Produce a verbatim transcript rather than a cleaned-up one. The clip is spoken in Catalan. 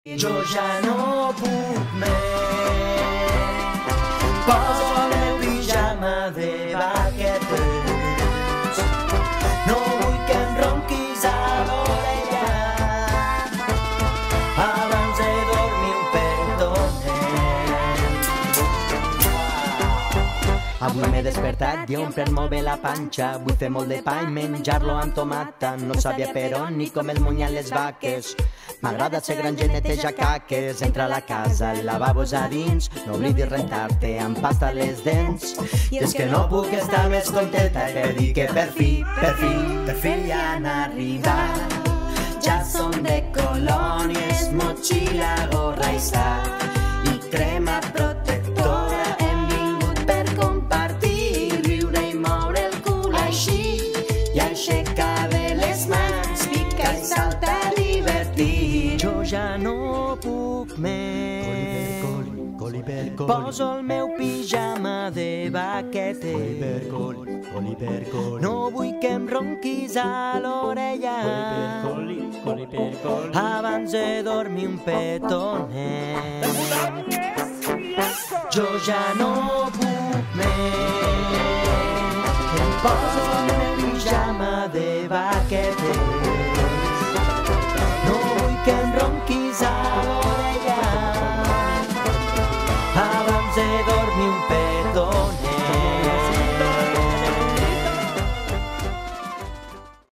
Jo ja no puc més, poso el meu pijama de vaquetes, no vull que em ronquis a l'orella, abans de dormir un petonet. Avui m'he despertat i he omplert molt bé la panxa, vull fer molt de pa i menjar-lo amb tomata, no sabia per on ni com es munyen les vaques. M'agrada ser granger, netejar caques, entra a la casa, lavabos a dins, no oblidis rentar-te amb pasta les dents. I és que no puc estar més contenta per dir que per fi, per fi, per fi ja han arribat. Ja som de colònies, motxilla, gorra i sac i crema protectora. Hem vingut per compartir, riure i moure el cul així i aixecar bé les mans, picar i saltar. Jo ja no puc més, poso el meu pijama de vaquetes, no vull que em ronquis a l'orella, abans de dormir un petonet. Jo ja no puc més, poso el meu pijama de vaquetes,